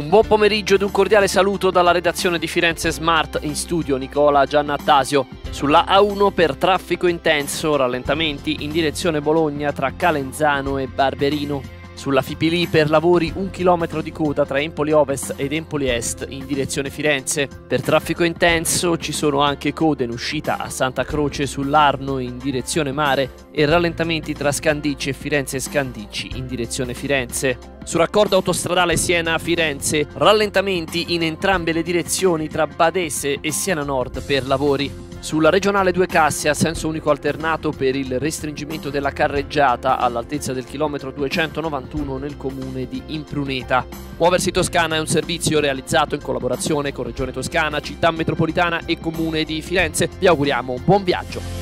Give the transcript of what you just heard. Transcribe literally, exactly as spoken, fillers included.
Un buon pomeriggio ed un cordiale saluto dalla redazione di Firenze Smart, in studio Nicola Giannattasio. Sulla A uno per traffico intenso, rallentamenti in direzione Bologna tra Calenzano e Barberino. Sulla Fipili per lavori un chilometro di coda tra Empoli Ovest ed Empoli Est in direzione Firenze. Per traffico intenso ci sono anche code in uscita a Santa Croce sull'Arno in direzione mare e rallentamenti tra Scandicci e Firenze Scandicci in direzione Firenze. Sul raccordo autostradale Siena-Firenze, rallentamenti in entrambe le direzioni tra Badese e Siena Nord per lavori. Sulla regionale due Cassia a senso unico alternato per il restringimento della carreggiata all'altezza del chilometro duecentonovantuno nel comune di Impruneta. Muoversi Toscana è un servizio realizzato in collaborazione con Regione Toscana, Città Metropolitana e Comune di Firenze. Vi auguriamo un buon viaggio.